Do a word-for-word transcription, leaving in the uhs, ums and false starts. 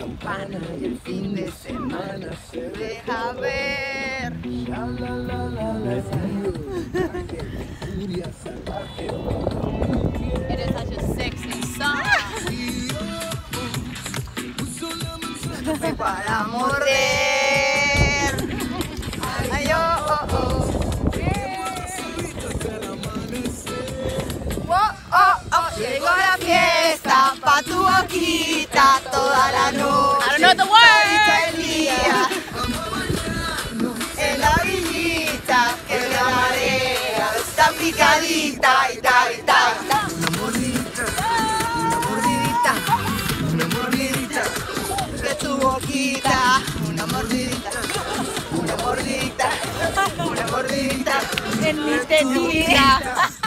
campana y el fin de semana se deja ver. It is such a sexy song. Para morder. Ay, oh, oh, oh. Oh, oh, oh. Llegó la fiesta pa' tu boquita toda la noche. I don't know the words. El día en la orillita que la marea está picadita y tal y tal. Una mordidita, una mordidita, una mordidita de tu boquita. Una mordidita, una mordidita, una mordidita En mi tetita.